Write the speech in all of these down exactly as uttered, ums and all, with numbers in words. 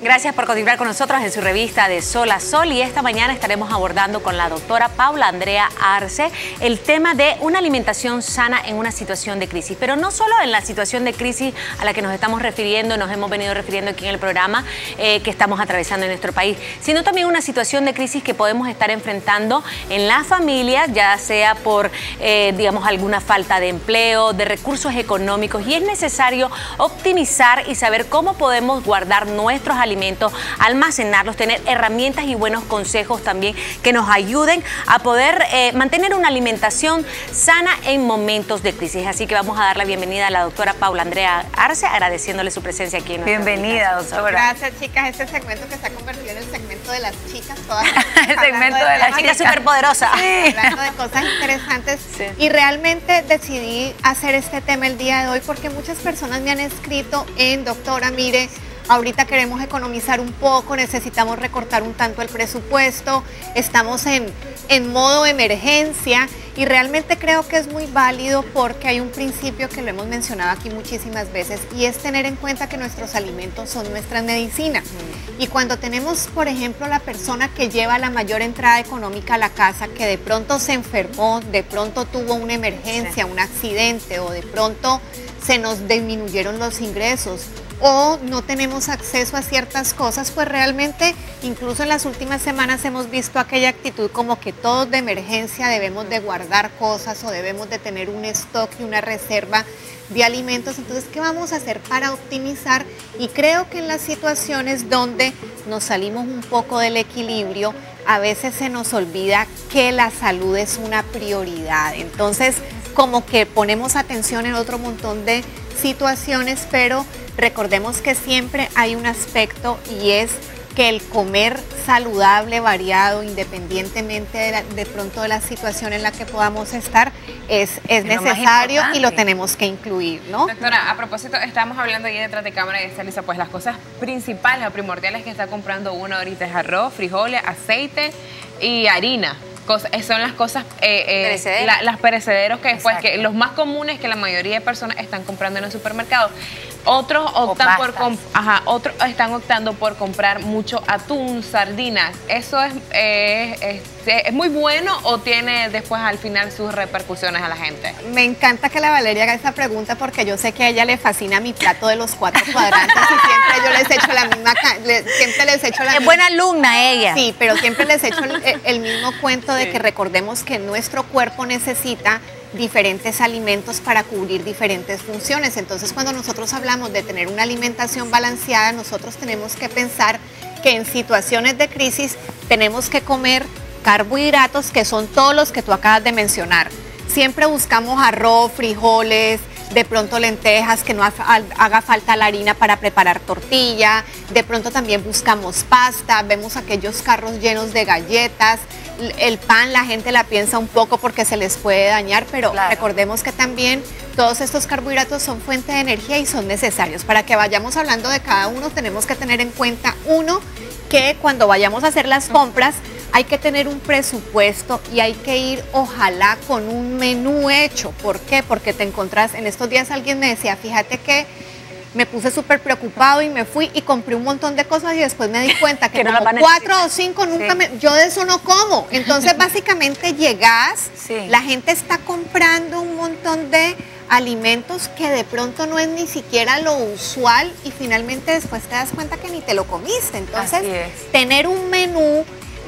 Gracias por continuar con nosotros en su revista De Sol a Sol, y esta mañana estaremos abordando con la doctora Paula Andrea Arce el tema de una alimentación sana en una situación de crisis, pero no solo en la situación de crisis a la que nos estamos refiriendo, nos hemos venido refiriendo aquí en el programa eh, que estamos atravesando en nuestro país, sino también una situación de crisis que podemos estar enfrentando en la familia, ya sea por, eh, digamos, alguna falta de empleo, de recursos económicos, y es necesario optimizar y saber cómo podemos guardar nuestros alimentos, almacenarlos, tener herramientas y buenos consejos también que nos ayuden a poder eh, mantener una alimentación sana en momentos de crisis. Así que vamos a dar la bienvenida a la doctora Paula Andrea Arce, agradeciéndole su presencia aquí en nuestra Bienvenida, doctora. Gracias, chicas. Este segmento que se ha convertido en el segmento de las chicas, todas el segmento de, de las chicas superpoderosas. Sí. Hablando de cosas interesantes. Sí. Y realmente decidí hacer este tema el día de hoy porque muchas personas me han escrito en: doctora, mire, ahorita queremos economizar un poco, necesitamos recortar un tanto el presupuesto, estamos en, en modo emergencia, y realmente creo que es muy válido porque hay un principio que lo hemos mencionado aquí muchísimas veces, y es tener en cuenta que nuestros alimentos son nuestras medicinas. Mm. Y cuando tenemos, por ejemplo, la persona que lleva la mayor entrada económica a la casa, que de pronto se enfermó, de pronto tuvo una emergencia, sí. un accidente, o de pronto se nos disminuyeron los ingresos, o no tenemos acceso a ciertas cosas, pues realmente incluso en las últimas semanas hemos visto aquella actitud como que todos de emergencia debemos de guardar cosas o debemos de tener un stock y una reserva de alimentos. Entonces, ¿qué vamos a hacer para optimizar? Y creo que en las situaciones donde nos salimos un poco del equilibrio, a veces se nos olvida que la salud es una prioridad. Entonces, como que ponemos atención en otro montón de situaciones, pero recordemos que siempre hay un aspecto, y es que el comer saludable, variado, independientemente de, la, de pronto de la situación en la que podamos estar, es, es necesario y lo tenemos que incluir, ¿no? Doctora, a propósito, estábamos hablando ahí detrás de cámara y está Lisa, pues las cosas principales o primordiales que está comprando uno ahorita es arroz, frijoles, aceite y harina. Cosas, son las cosas, eh, eh, perecederos. La, las perecederos que después, que los más comunes que la mayoría de personas están comprando en el supermercado. Otros optan por, ajá, otros están optando por comprar mucho atún, sardinas. ¿Eso es, eh, es, es muy bueno o tiene después al final sus repercusiones a la gente? Me encanta que la Valeria haga esta pregunta porque yo sé que a ella le fascina mi plato de los cuatro cuadrantes y siempre yo les echo la misma, le, siempre les echo la Es misma. buena alumna ella. Sí, pero siempre les echo el, el mismo cuento de sí. que recordemos que nuestro cuerpo necesita diferentes alimentos para cubrir diferentes funciones. Entonces, cuando nosotros hablamos de tener una alimentación balanceada, nosotros tenemos que pensar que en situaciones de crisis tenemos que comer carbohidratos, que son todos los que tú acabas de mencionar. Siempre buscamos arroz, frijoles, de pronto lentejas, que no haga falta la harina para preparar tortilla, de pronto también buscamos pasta, vemos aquellos carros llenos de galletas, el pan la gente la piensa un poco porque se les puede dañar, pero claro. recordemos que también todos estos carbohidratos son fuente de energía y son necesarios. Para que vayamos hablando de cada uno, tenemos que tener en cuenta, uno, que cuando vayamos a hacer las compras, hay que tener un presupuesto y hay que ir, ojalá, con un menú hecho. ¿Por qué? Porque te encontrás, en estos días alguien me decía, fíjate que me puse súper preocupado y me fui y compré un montón de cosas y después me di cuenta que, que como no cuatro o cinco nunca sí. me, yo de eso no como. Entonces básicamente llegás, sí. la gente está comprando un montón de alimentos que de pronto no es ni siquiera lo usual y finalmente después te das cuenta que ni te lo comiste. Entonces tener un menú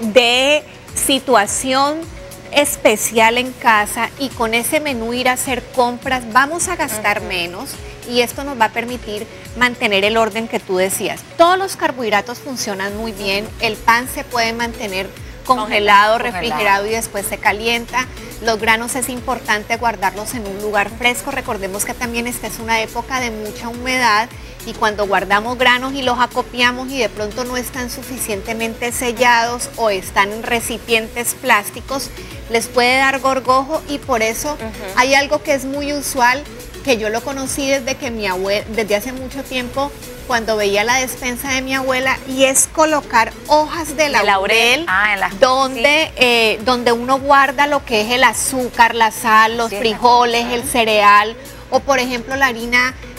de situación especial en casa y con ese menú ir a hacer compras, vamos a gastar uh-huh. menos, y esto nos va a permitir mantener el orden que tú decías. Todos los carbohidratos funcionan muy bien, el pan se puede mantener congelado, congelado, refrigerado y después se calienta. Los granos es importante guardarlos en un lugar fresco. Recordemos que también esta es una época de mucha humedad y cuando guardamos granos y los acopiamos y de pronto no están suficientemente sellados o están en recipientes plásticos, les puede dar gorgojo, y por eso uh-huh. hay algo que es muy usual, que yo lo conocí desde que mi abuela, desde hace mucho tiempo, cuando veía la despensa de mi abuela, y es colocar hojas de laurel, laurel ah, la, donde, sí. eh, donde uno guarda lo que es el azúcar, la sal, los sí, frijoles, el cereal, o por ejemplo la harina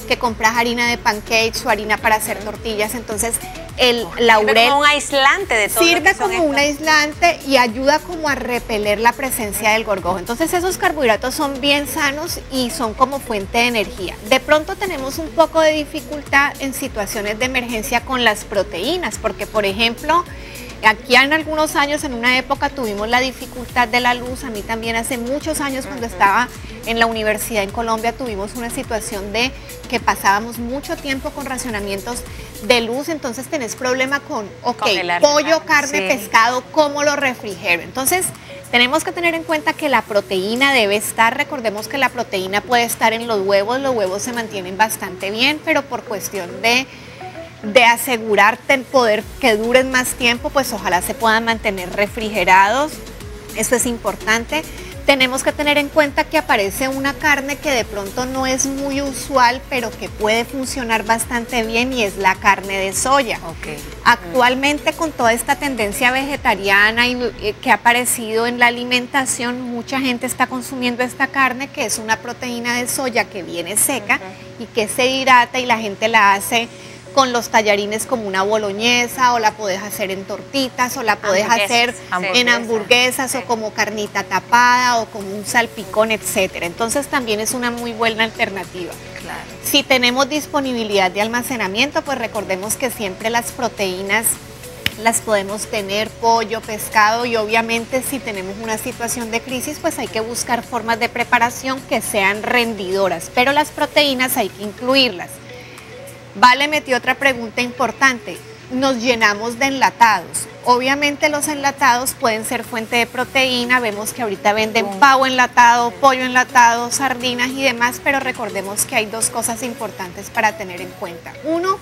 que compras harina de pancakes o harina para hacer tortillas. Entonces el laurel sirve como un aislante de todo. Sirve como un aislante y ayuda como a repeler la presencia del gorgojo. Entonces esos carbohidratos son bien sanos y son como fuente de energía. De pronto tenemos un poco de dificultad en situaciones de emergencia con las proteínas, porque por ejemplo, aquí en algunos años, en una época tuvimos la dificultad de la luz. A mí también hace muchos años cuando estaba en la universidad en Colombia tuvimos una situación de que pasábamos mucho tiempo con racionamientos de luz. Entonces tenés problema con, ok, Congelar, pollo, carne, sí. pescado, ¿cómo lo refrigero? Entonces tenemos que tener en cuenta que la proteína debe estar, recordemos que la proteína puede estar en los huevos, los huevos se mantienen bastante bien, pero por cuestión de de asegurarte el poder que duren más tiempo, pues ojalá se puedan mantener refrigerados. Eso es importante. Tenemos que tener en cuenta que aparece una carne que de pronto no es muy usual, pero que puede funcionar bastante bien, y es la carne de soya. Okay. Actualmente, con toda esta tendencia vegetariana y, eh, que ha aparecido en la alimentación, mucha gente está consumiendo esta carne, que es una proteína de soya que viene seca uh-huh. y que se hidrata, y la gente la hace con los tallarines como una boloñesa, o la podés hacer en tortitas, o la podés hacer hamburguesas. en hamburguesas, sí. o como carnita tapada, o como un salpicón, etcétera. Entonces también es una muy buena alternativa. Claro. Si tenemos disponibilidad de almacenamiento, pues recordemos que siempre las proteínas las podemos tener, pollo, pescado, y obviamente si tenemos una situación de crisis, pues hay que buscar formas de preparación que sean rendidoras, pero las proteínas hay que incluirlas. Vale, metió otra pregunta importante. Nos llenamos de enlatados. Obviamente los enlatados pueden ser fuente de proteína. Vemos que ahorita venden pavo enlatado, pollo enlatado, sardinas y demás, pero recordemos que hay dos cosas importantes para tener en cuenta. Uno,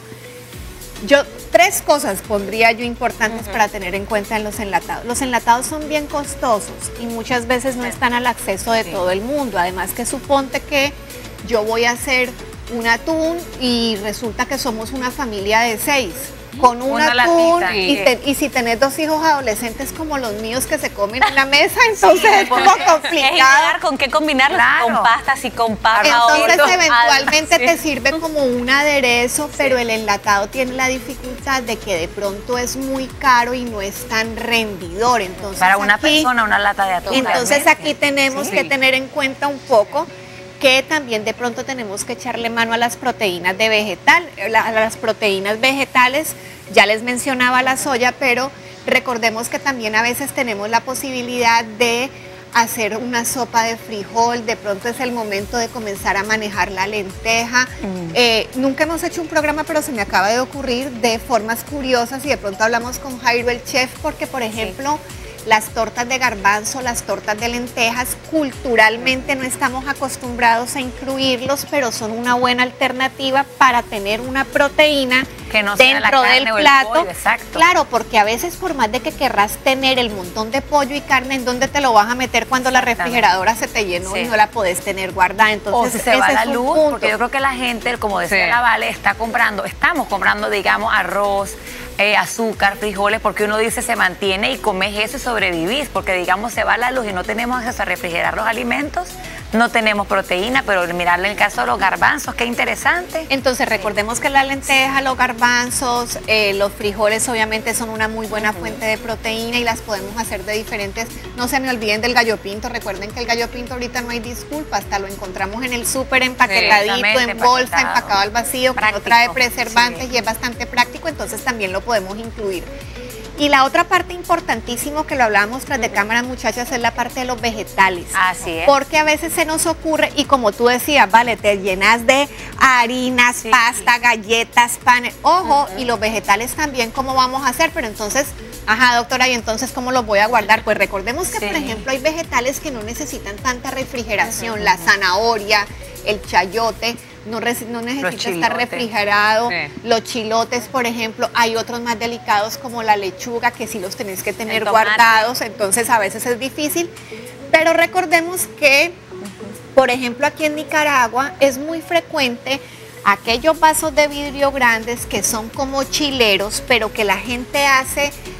yo tres cosas pondría yo importantes uh-huh. para tener en cuenta en los enlatados. Los enlatados son bien costosos y muchas veces no están al acceso de sí. todo el mundo. Además que suponte que yo voy a hacer un atún y resulta que somos una familia de seis con un una atún latita, y, te, y si tenés dos hijos adolescentes como los míos que se comen en la mesa, entonces sí, es como complicado. Es con qué combinarlos, claro. con pastas y con papas. Entonces o eventualmente algo, te sí. sirve como un aderezo, sí. pero el enlatado tiene la dificultad de que de pronto es muy caro y no es tan rendidor. Entonces para una aquí, persona una lata de atún. Entonces realmente. aquí tenemos sí. que tener en cuenta un poco que también de pronto tenemos que echarle mano a las proteínas de vegetal, a las proteínas vegetales. Ya les mencionaba la soya, pero recordemos que también a veces tenemos la posibilidad de hacer una sopa de frijol. De pronto es el momento de comenzar a manejar la lenteja. Mm. Eh, nunca hemos hecho un programa, pero se me acaba de ocurrir de formas curiosas, y de pronto hablamos con Jairo el chef, porque por ejemplo sí. las tortas de garbanzo, las tortas de lentejas, culturalmente no estamos acostumbrados a incluirlos, pero son una buena alternativa para tener una proteína que no dentro sea la carne del o el plato. pollo, exacto. Claro, porque a veces por más de que querrás tener el montón de pollo y carne, ¿en dónde te lo vas a meter cuando la refrigeradora se te llenó sí. y no la podés tener guardada? Entonces, o si se va la luz, punto. porque yo creo que la gente, como decía sí. la Vale, está comprando, estamos comprando, digamos, arroz, eh, azúcar, frijoles, porque uno dice se mantiene y comes eso y sobrevivís, porque digamos se va la luz y no tenemos acceso a refrigerar los alimentos, no tenemos proteína, pero mirarle el caso de los garbanzos, qué interesante. Entonces recordemos que la lenteja, los garbanzos, eh, los frijoles obviamente son una muy buena fuente de proteína y las podemos hacer de diferentes. No se me olviden del gallo pinto. Recuerden que el gallo pinto ahorita no hay disculpa, hasta lo encontramos en el súper empaquetadito, en bolsa, empacado al vacío, que no trae preservantes sí. y es bastante práctico, entonces también lo podemos incluir. Y la otra parte importantísimo que lo hablábamos tras de cámara, muchachas, es la parte de los vegetales. Así es. Porque a veces se nos ocurre, y como tú decías, vale, te llenas de harinas, sí, pasta, sí. galletas, panes, ojo, uh-huh. y los vegetales también, ¿cómo vamos a hacer? Pero entonces, ajá, doctora, ¿y entonces cómo los voy a guardar? Pues recordemos que, sí. por ejemplo, hay vegetales que no necesitan tanta refrigeración, uh-huh. la zanahoria, el chayote, no, no necesita estar refrigerado, sí. los chilotes, por ejemplo, hay otros más delicados como la lechuga, que sí los tenés que tener guardados, entonces a veces es difícil, pero recordemos que, por ejemplo, aquí en Nicaragua es muy frecuente aquellos vasos de vidrio grandes que son como chileros, pero que la gente hace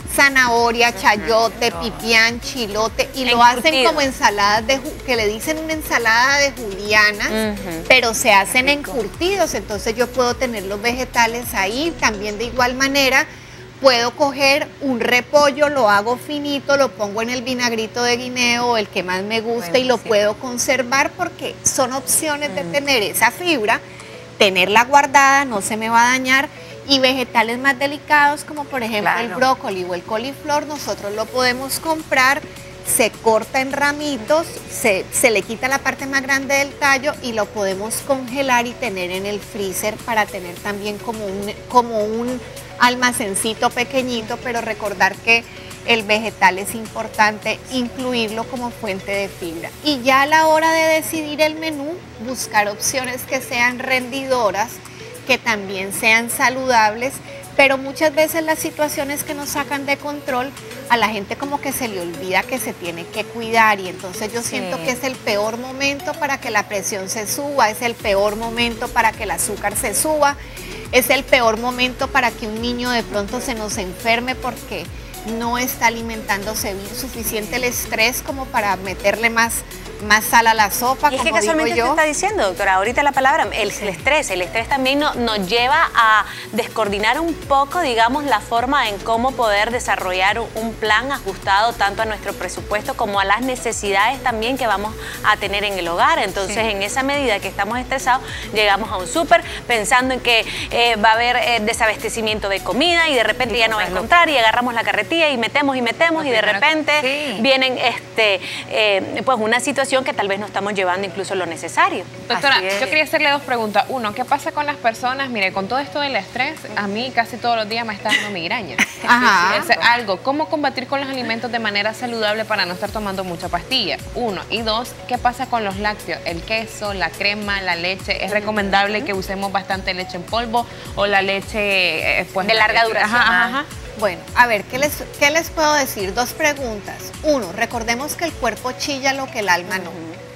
zanahoria, chayote, pipián, chilote, y lo hacen como ensaladas de, que le dicen una ensalada de juliana, uh-huh. pero se hacen encurtidos, entonces yo puedo tener los vegetales ahí. También de igual manera puedo coger un repollo, lo hago finito, lo pongo en el vinagrito de guineo, el que más me gusta, bueno, y lo sí. puedo conservar, porque son opciones uh-huh. de tener esa fibra, tenerla guardada, no se me va a dañar. Y vegetales más delicados, como por ejemplo claro. el brócoli o el coliflor, nosotros lo podemos comprar, se corta en ramitos, se, se le quita la parte más grande del tallo y lo podemos congelar y tener en el freezer para tener también como un, como un almacencito pequeñito, pero recordar que el vegetal es importante incluirlo como fuente de fibra. Y ya a la hora de decidir el menú, buscar opciones que sean rendidoras, que también sean saludables, pero muchas veces las situaciones que nos sacan de control, a la gente como que se le olvida que se tiene que cuidar, y entonces yo sí. siento que es el peor momento para que la presión se suba, es el peor momento para que el azúcar se suba, es el peor momento para que un niño de pronto se nos enferme porque no está alimentándose bien, suficiente el estrés como para meterle más, más sal a la sopa. Y es que casualmente usted está diciendo, doctora, ahorita la palabra, el, el estrés, el estrés también no, nos lleva a descoordinar un poco, digamos, la forma en cómo poder desarrollar un plan ajustado tanto a nuestro presupuesto como a las necesidades también que vamos a tener en el hogar. Entonces, sí. en esa medida que estamos estresados, llegamos a un súper pensando en que eh, va a haber eh, desabastecimiento de comida y de repente sí, ya no va a encontrar y agarramos la carretilla y metemos y metemos y de repente sí. vienen este, eh, pues una situación que tal vez no estamos llevando incluso lo necesario. Doctora, yo quería hacerle dos preguntas. Uno, ¿qué pasa con las personas? Mire, con todo esto del estrés, a mí casi todos los días me está dando migraña. Ajá. Es algo, ¿cómo combatir con los alimentos de manera saludable para no estar tomando mucha pastilla? Uno. Y dos, ¿qué pasa con los lácteos? El queso, la crema, la leche. ¿Es recomendable que usemos bastante leche en polvo o la leche eh, pues, de larga duración? Ajá, ajá, ajá. Bueno, a ver, ¿qué les, ¿qué les puedo decir? Dos preguntas. Uno, recordemos que el cuerpo chilla lo que el alma no.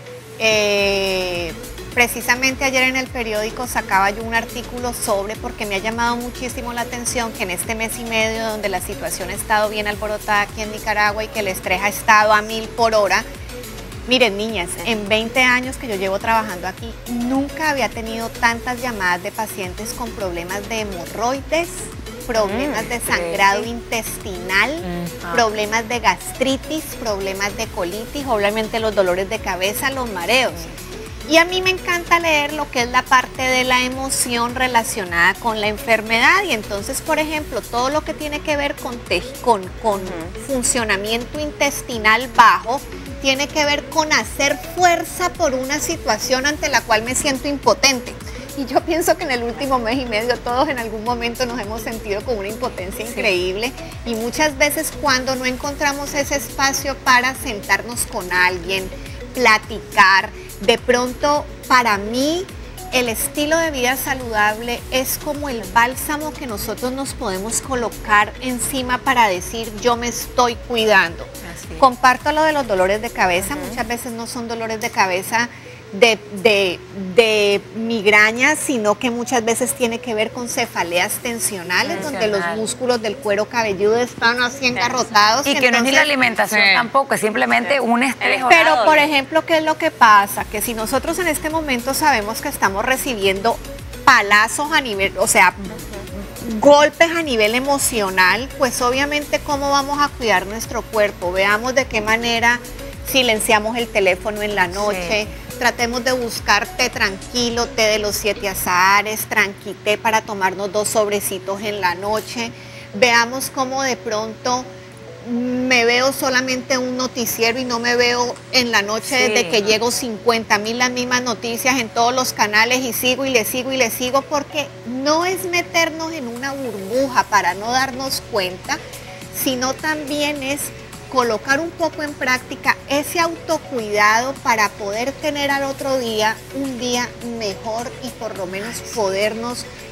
Eh, precisamente ayer en el periódico sacaba yo un artículo sobre, porque me ha llamado muchísimo la atención que en este mes y medio donde la situación ha estado bien alborotada aquí en Nicaragua y que el estrés ha estado a mil por hora, miren niñas, en veinte años que yo llevo trabajando aquí, nunca había tenido tantas llamadas de pacientes con problemas de hemorroides, problemas mm, de sangrado sí. intestinal, mm, ah. problemas de gastritis, problemas de colitis, obviamente los dolores de cabeza, los mareos. Mm. Y a mí me encanta leer lo que es la parte de la emoción relacionada con la enfermedad, y entonces, por ejemplo, todo lo que tiene que ver con, con, con mm. funcionamiento intestinal bajo, tiene que ver con hacer fuerza por una situación ante la cual me siento impotente. Y yo pienso que en el último mes y medio todos en algún momento nos hemos sentido con una impotencia increíble, sí. y muchas veces cuando no encontramos ese espacio para sentarnos con alguien, platicar, de pronto para mí el estilo de vida saludable es como el bálsamo que nosotros nos podemos colocar encima para decir yo me estoy cuidando. Así. Comparto lo de los dolores de cabeza, uh-huh. muchas veces no son dolores de cabeza De, de, de migrañas, sino que muchas veces tiene que ver con cefaleas tensionales, Tensional. donde los músculos del cuero cabelludo están así engarrotados. Y que entonces, no es ni la alimentación sí. tampoco, es simplemente sí. un estrés. Pero, por ejemplo, ¿qué es lo que pasa? Que si nosotros en este momento sabemos que estamos recibiendo palazos a nivel, o sea, uh-huh. golpes a nivel emocional, pues obviamente ¿cómo vamos a cuidar nuestro cuerpo? Veamos de qué manera silenciamos el teléfono en la noche, sí. tratemos de buscar té tranquilo, té de los siete azahares, tranquité para tomarnos dos sobrecitos en la noche. Veamos cómo de pronto me veo solamente un noticiero y no me veo en la noche sí. desde que llego cincuenta mil las mismas noticias en todos los canales y sigo y le sigo y le sigo, porque no es meternos en una burbuja para no darnos cuenta, sino también es colocar un poco en práctica ese autocuidado para poder tener al otro día un día mejor y por lo menos podernos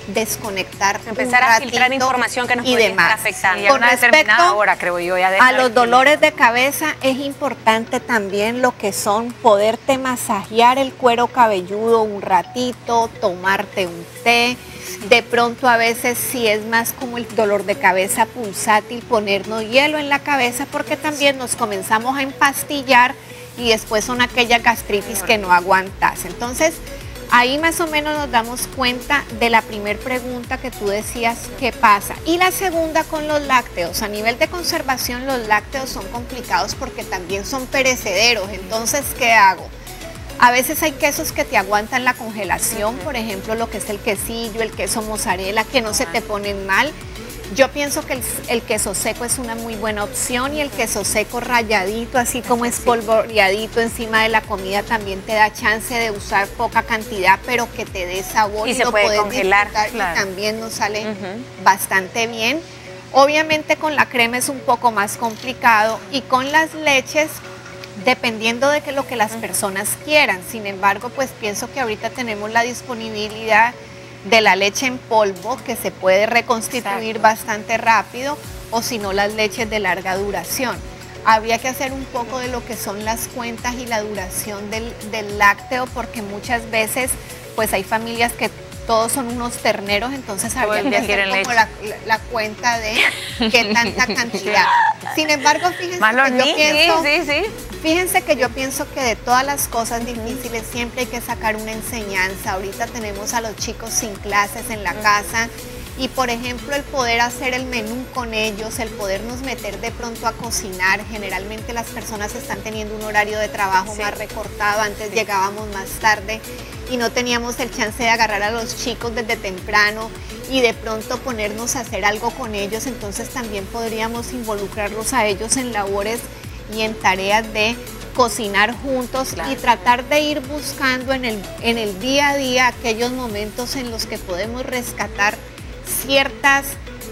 desconectar, empezar a filtrar información que nos y puede demás. estar afectando. Sí, con respecto hora, creo yo, ya a los dolores de cabeza, es importante también lo que son poderte masajear el cuero cabelludo un ratito, tomarte un té. De pronto a veces si es más como el dolor de cabeza pulsátil, ponernos hielo en la cabeza porque también nos comenzamos a empastillar y después son aquellas gastritis que no aguantas. Entonces, ahí más o menos nos damos cuenta de la primera pregunta que tú decías, ¿qué pasa? Y la segunda con los lácteos. A nivel de conservación, los lácteos son complicados porque también son perecederos. Entonces, ¿qué hago? A veces hay quesos que te aguantan la congelación, por ejemplo, lo que es el quesillo, el queso mozzarella, que no se te ponen mal. Yo pienso que el, el queso seco es una muy buena opción y el queso seco ralladito, así como espolvoreadito encima de la comida, también te da chance de usar poca cantidad, pero que te dé sabor y, y se lo puede puedes congelar, disfrutar, claro. Y también nos sale uh-huh. bastante bien. Obviamente con la crema es un poco más complicado y con las leches, dependiendo de que lo que las personas quieran. Sin embargo, pues pienso que ahorita tenemos la disponibilidad de la leche en polvo, que se puede reconstituir Exacto. bastante rápido, o si no, las leches de larga duración. Habría que hacer un poco de lo que son las cuentas y la duración del, del lácteo, porque muchas veces pues hay familias que todos son unos terneros, entonces habría que hacer como la, la, la cuenta de qué tanta cantidad. Sin embargo, fíjense que yo pienso, sí, sí, sí. fíjense que yo pienso que de todas las cosas difíciles siempre hay que sacar una enseñanza. Ahorita tenemos a los chicos sin clases en la casa y, por ejemplo, el poder hacer el menú con ellos, el podernos meter de pronto a cocinar. Generalmente las personas están teniendo un horario de trabajo sí. más recortado. Antes sí. llegábamos más tarde y no teníamos el chance de agarrar a los chicos desde temprano y de pronto ponernos a hacer algo con ellos. Entonces también podríamos involucrarlos a ellos en labores y en tareas de cocinar juntos claro. y tratar de ir buscando en el, en el día a día aquellos momentos en los que podemos rescatar ciertas,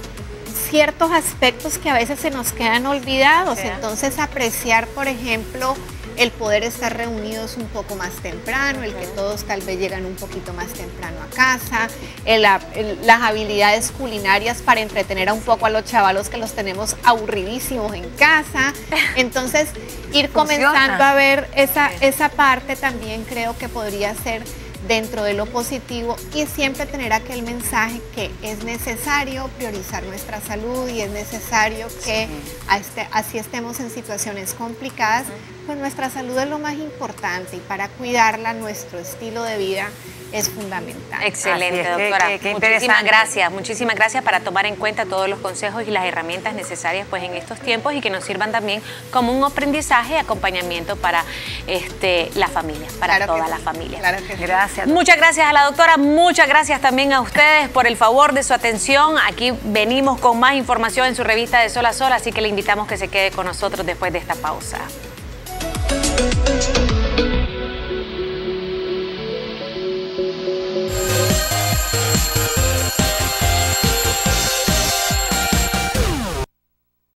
ciertos aspectos que a veces se nos quedan olvidados. Sí. Entonces apreciar, por ejemplo, el poder estar reunidos un poco más temprano, el que todos tal vez llegan un poquito más temprano a casa, el, el, las habilidades culinarias para entretener a un poco a los chavalos que los tenemos aburridísimos en casa. Entonces, ir comenzando Funciona. a ver esa, esa parte también creo que podría ser dentro de lo positivo y siempre tener aquel mensaje que es necesario priorizar nuestra salud y es necesario que sí. a este, así estemos en situaciones complicadas, pues nuestra salud es lo más importante y para cuidarla nuestro estilo de vida es fundamental. Excelente, es, doctora. Qué, qué muchísimas gracias, muchísimas gracias para tomar en cuenta todos los consejos y las herramientas necesarias pues en estos tiempos y que nos sirvan también como un aprendizaje y acompañamiento para este, la familia, para claro toda la sí. familia. Claro que sí. Gracias. Muchas gracias a la doctora, muchas gracias también a ustedes por el favor de su atención. Aquí venimos con más información en su revista de Sol a Sol, así que le invitamos que se quede con nosotros después de esta pausa.